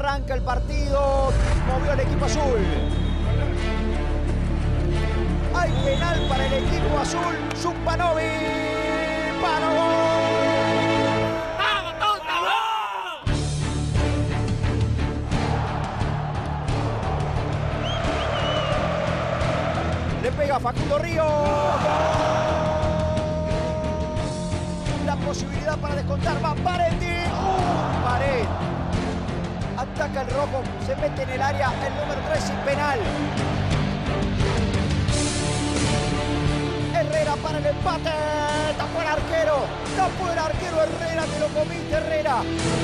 arranca el partido. Movió el equipo azul. Hay penal para el equipo azul. Zupanovic. ¡Para gol! Le pega Facundo Ríos. La posibilidad para descontar. Va Paredes. Pared. Ataca el rojo. Se mete en el área. El número 3 y penal. Herrera para el empate. Tapó el arquero. Tapó el arquero Herrera. Te lo comiste, Herrera.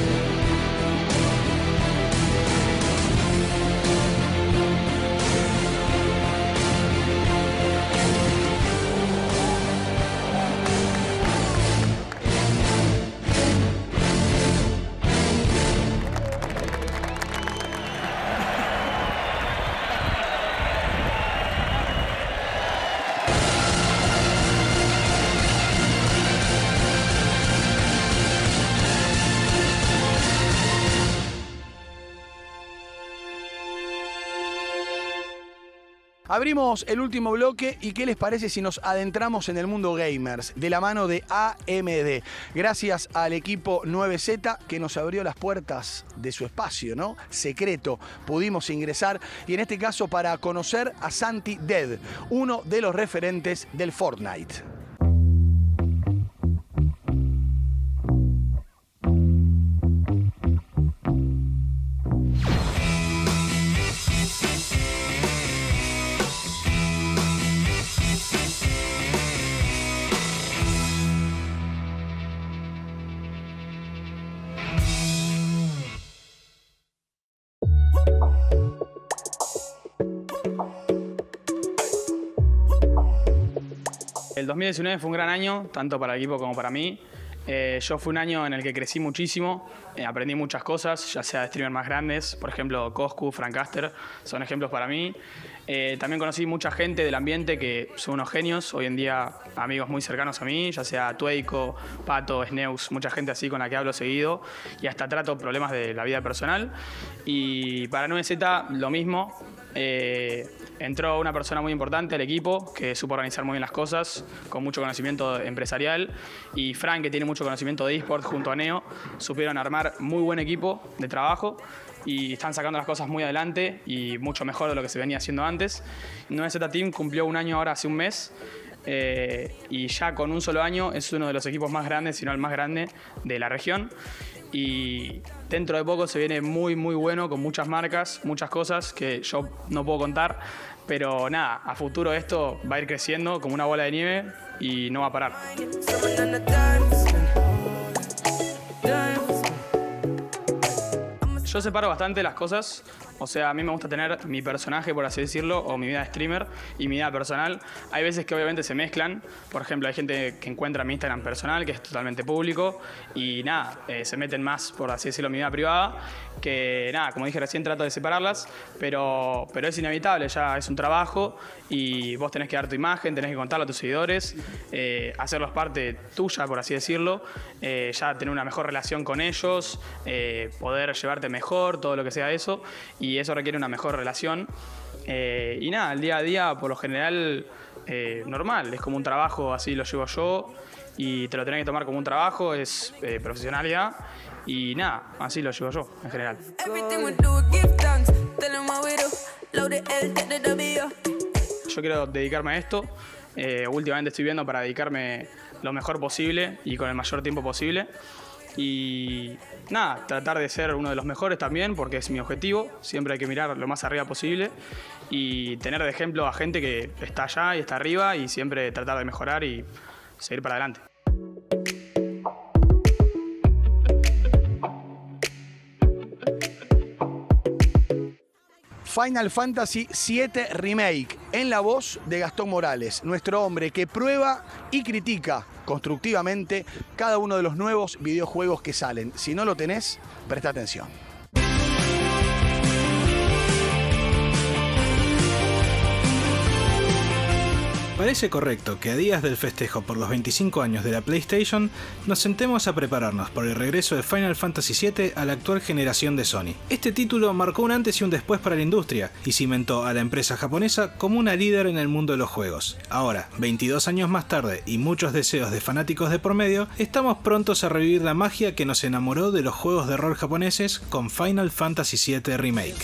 Abrimos el último bloque y ¿qué les parece si nos adentramos en el mundo gamers de la mano de AMD? Gracias al equipo 9Z que nos abrió las puertas de su espacio, ¿no? Secreto, pudimos ingresar y en este caso para conocer a Santi Dead, uno de los referentes del Fortnite. El 2019 fue un gran año, tanto para el equipo como para mí. Yo fue un año en el que crecí muchísimo, aprendí muchas cosas, ya sea de streamers más grandes, por ejemplo Coscu, Francaster, son ejemplos para mí. También conocí mucha gente del ambiente que son unos genios, hoy en día amigos muy cercanos a mí, ya sea Tueico, Pato, Sneus, mucha gente así con la que hablo seguido y hasta trato problemas de la vida personal. Y para 9Z lo mismo. Entró una persona muy importante al equipo que supo organizar muy bien las cosas, con mucho conocimiento empresarial, y Frank, que tiene mucho conocimiento de eSport junto a Neo, supieron armar muy buen equipo de trabajo y están sacando las cosas muy adelante y mucho mejor de lo que se venía haciendo antes. 9Z Team cumplió un año ahora hace un mes. Y ya con un solo año es uno de los equipos más grandes, si no el más grande de la región. Y dentro de poco se viene muy muy bueno, con muchas marcas, muchas cosas que yo no puedo contar, pero nada, a futuro esto va a ir creciendo como una bola de nieve y no va a parar. Yo separo bastante las cosas, o sea, a mí me gusta tener mi personaje, por así decirlo, o mi vida de streamer y mi vida personal. Hay veces que obviamente se mezclan, por ejemplo, hay gente que encuentra mi Instagram personal, que es totalmente público, y nada, se meten más, por así decirlo, en mi vida privada, que nada, como dije recién, trato de separarlas, pero es inevitable, ya es un trabajo, y vos tenés que dar tu imagen, tenés que contarlo a tus seguidores, hacerlos parte tuya, por así decirlo, ya tener una mejor relación con ellos, poder llevarte mejor, todo lo que sea eso, y eso requiere una mejor relación. Y nada, el día a día, por lo general, normal, es como un trabajo, así lo llevo yo, y te lo tenés que tomar como un trabajo, es profesionalidad, y nada, así lo llevo yo, en general. Yo quiero dedicarme a esto, últimamente estoy viendo para dedicarme lo mejor posible y con el mayor tiempo posible. Y nada, tratar de ser uno de los mejores también, porque es mi objetivo. Siempre hay que mirar lo más arriba posible y tener de ejemplo a gente que está allá y está arriba, y siempre tratar de mejorar y seguir para adelante. Final Fantasy VII Remake, en la voz de Gastón Morales, nuestro hombre que prueba y critica constructivamente cada uno de los nuevos videojuegos que salen. Si no lo tenés, presta atención. Parece correcto que a días del festejo por los 25 años de la PlayStation nos sentemos a prepararnos por el regreso de Final Fantasy VII a la actual generación de Sony. Este título marcó un antes y un después para la industria y cimentó a la empresa japonesa como una líder en el mundo de los juegos. Ahora, 22 años más tarde y muchos deseos de fanáticos de por medio, estamos prontos a revivir la magia que nos enamoró de los juegos de rol japoneses con Final Fantasy VII Remake.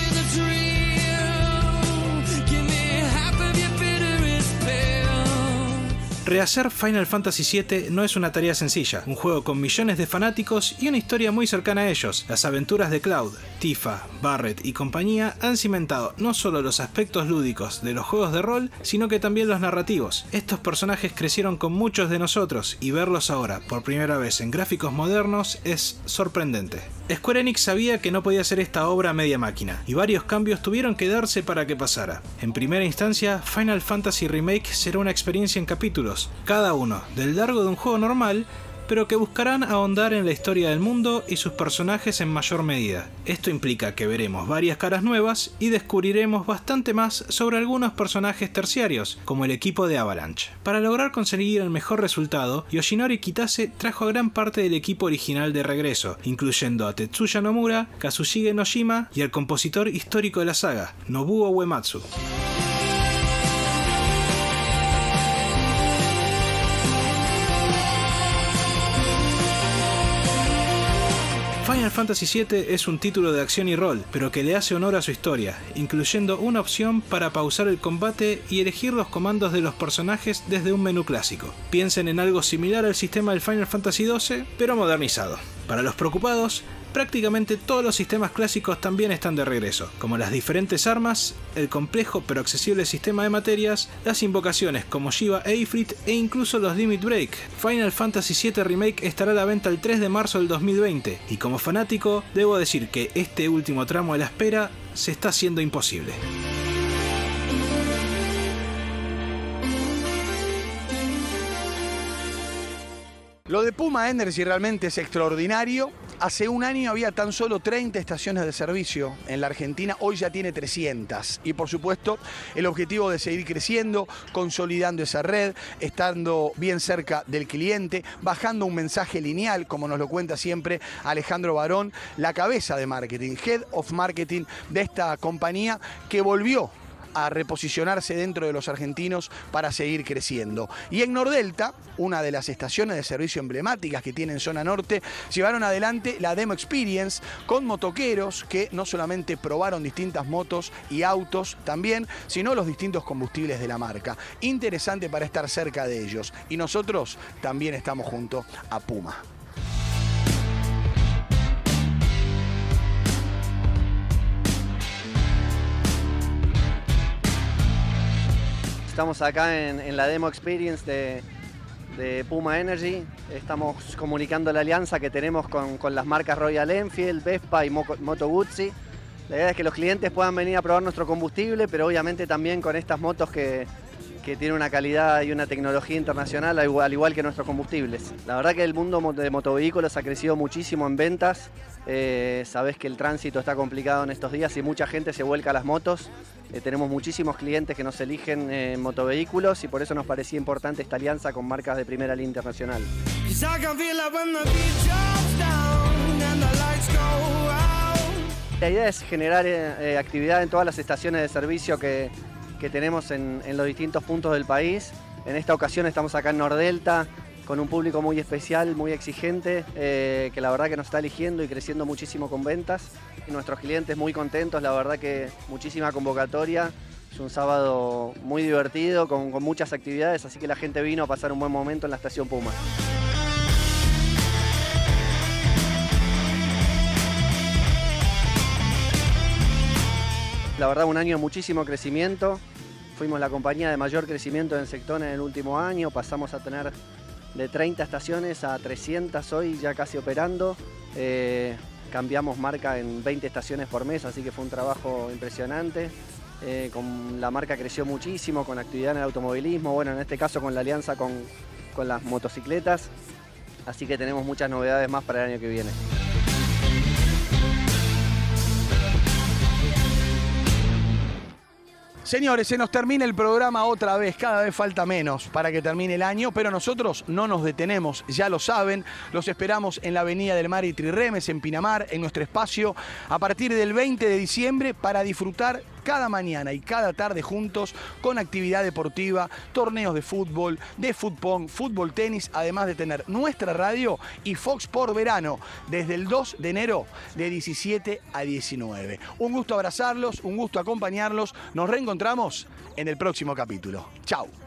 Rehacer Final Fantasy VII no es una tarea sencilla, un juego con millones de fanáticos y una historia muy cercana a ellos. Las aventuras de Cloud, Tifa, Barret y compañía han cimentado no solo los aspectos lúdicos de los juegos de rol, sino que también los narrativos. Estos personajes crecieron con muchos de nosotros y verlos ahora, por primera vez en gráficos modernos, es sorprendente. Square Enix sabía que no podía hacer esta obra a media máquina, y varios cambios tuvieron que darse para que pasara. En primera instancia, Final Fantasy Remake será una experiencia en capítulos, cada uno del largo de un juego normal, pero que buscarán ahondar en la historia del mundo y sus personajes en mayor medida. Esto implica que veremos varias caras nuevas y descubriremos bastante más sobre algunos personajes terciarios, como el equipo de Avalanche. Para lograr conseguir el mejor resultado, Yoshinori Kitase trajo a gran parte del equipo original de regreso, incluyendo a Tetsuya Nomura, Kazushige Nojima y al compositor histórico de la saga, Nobuo Uematsu. Final Fantasy VII es un título de acción y rol, pero que le hace honor a su historia, incluyendo una opción para pausar el combate y elegir los comandos de los personajes desde un menú clásico. Piensen en algo similar al sistema del Final Fantasy XII, pero modernizado. Para los preocupados, prácticamente todos los sistemas clásicos también están de regreso, como las diferentes armas, el complejo pero accesible sistema de materias, las invocaciones como Shiva e Ifrit e incluso los Limit Break. Final Fantasy VII Remake estará a la venta el 3 de marzo del 2020 y como fanático debo decir que este último tramo de la espera se está haciendo imposible. Lo de Puma Energy realmente es extraordinario. Hace un año había tan solo 30 estaciones de servicio en la Argentina, hoy ya tiene 300. Y por supuesto, el objetivo de seguir creciendo, consolidando esa red, estando bien cerca del cliente, bajando un mensaje lineal, como nos lo cuenta siempre Alejandro Barón, la cabeza de marketing, Head of Marketing de esta compañía que volvió a reposicionarse dentro de los argentinos para seguir creciendo. Y en Nordelta, una de las estaciones de servicio emblemáticas que tiene en zona norte, llevaron adelante la Demo Experience con motoqueros que no solamente probaron distintas motos y autos también, sino los distintos combustibles de la marca. Interesante para estar cerca de ellos. Y nosotros también estamos junto a Puma. Estamos acá en la Demo Experience de Puma Energy. Estamos comunicando la alianza que tenemos con las marcas Royal Enfield, Vespa y Moto Guzzi. La idea es que los clientes puedan venir a probar nuestro combustible, pero obviamente también con estas motos que tienen una calidad y una tecnología internacional al igual que nuestros combustibles. La verdad que el mundo de motovehículos ha crecido muchísimo en ventas. Sabés que el tránsito está complicado en estos días y mucha gente se vuelca a las motos. Tenemos muchísimos clientes que nos eligen en motovehículos y por eso nos parecía importante esta alianza con marcas de primera línea internacional. La idea es generar actividad en todas las estaciones de servicio que tenemos en los distintos puntos del país. En esta ocasión estamos acá en Nordelta con un público muy especial, muy exigente, que la verdad que nos está eligiendo y creciendo muchísimo con ventas. Y nuestros clientes muy contentos, la verdad que muchísima convocatoria. Es un sábado muy divertido, con muchas actividades, así que la gente vino a pasar un buen momento en la estación Puma. La verdad, un año de muchísimo crecimiento. Fuimos la compañía de mayor crecimiento en el sector en el último año. Pasamos a tener de 30 estaciones a 300 hoy, ya casi operando. Cambiamos marca en 20 estaciones por mes, así que fue un trabajo impresionante. La marca creció muchísimo con actividad en el automovilismo, bueno, en este caso con la alianza con las motocicletas. Así que tenemos muchas novedades más para el año que viene. Señores, se nos termina el programa otra vez, cada vez falta menos para que termine el año, pero nosotros no nos detenemos, ya lo saben, los esperamos en la Avenida del Mar y Trirremes, en Pinamar, en nuestro espacio, a partir del 20 de diciembre para disfrutar cada mañana y cada tarde juntos con actividad deportiva, torneos de fútbol, de fútbol, fútbol tenis, además de tener nuestra radio y Fox por verano desde el 2 de enero de 17 a 19. Un gusto abrazarlos, un gusto acompañarlos. Nos reencontramos en el próximo capítulo. Chau.